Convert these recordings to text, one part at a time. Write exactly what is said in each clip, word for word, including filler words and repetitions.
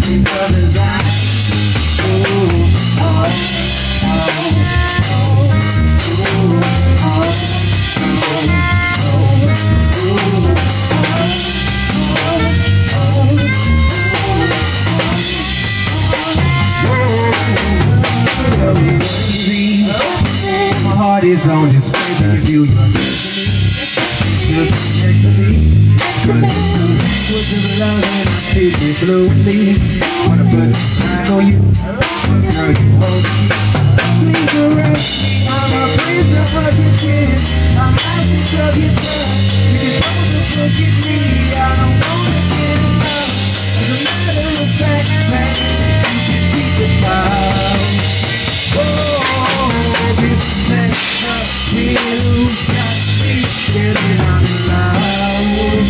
because I, oh, oh, oh, my heart is on display. If you look next to me, put your love and I take it slowly. Wanna put a sign on you, girl, you hold me. Please arrest me, I'm a prisoner of your kiss. I'm asking of your touch. You can only forget me, I don't wanna get enough. As a matter of fact, man, you can keep the fire. Oh, this makes up you got me feeling I'm in love.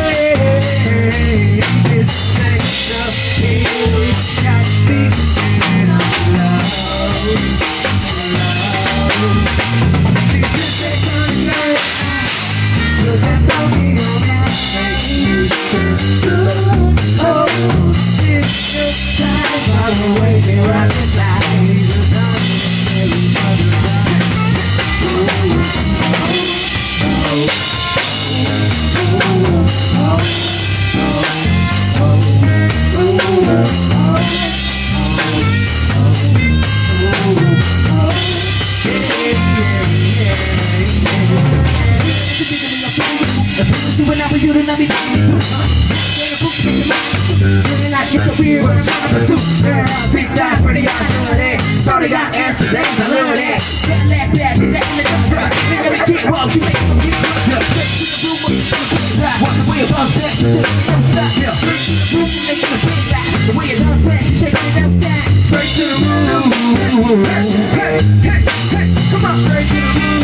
Hey, this makes up you got me feeling I'm in love. Love. This is that kind of girl, 'cause that's how we gon' make it. Oh, it's just time by the way they rock the side. You don't know me, it's a weird one, I'm a suit. Big thighs, pretty eyes, good at. Thought I got answers, I love that. That laugh back, that in the front. Nigga, we get well, you make them get up. Straight to the room, walk the way above that. Don't stop, yeah. Straight to the room, making the big laugh. The way it does that, she shaking it up, stand. Straight to the room. Hey, hey, hey, come on, straight to the room.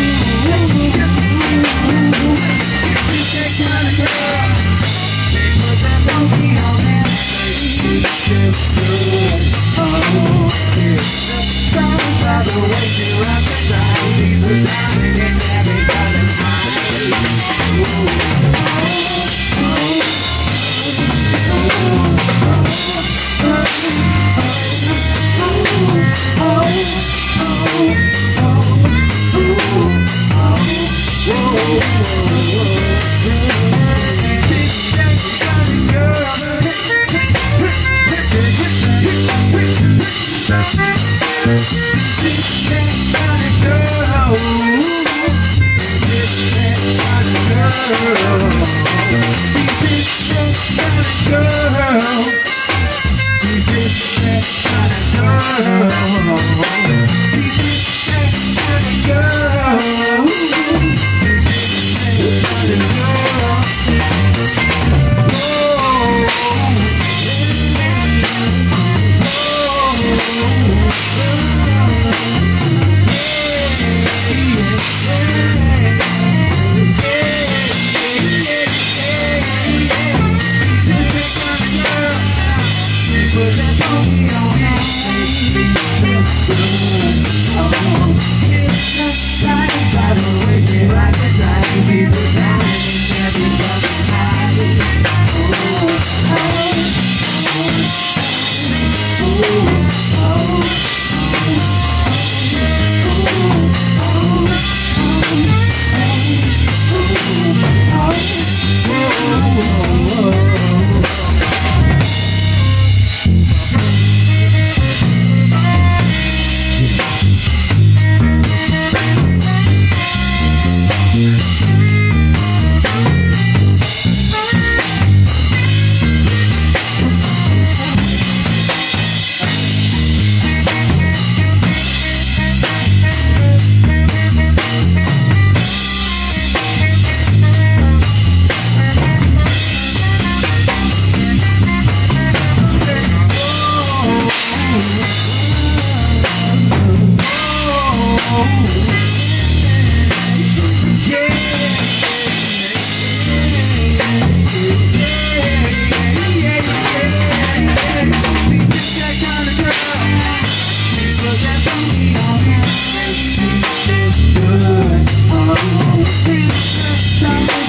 It's that kind of girl. Put that monkey on that. Just good. Oh, it's the song by the way she rock the sound. She's the sound and it's everybody's mind. Oh, oh,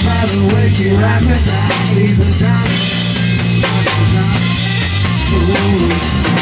Rock the Hey.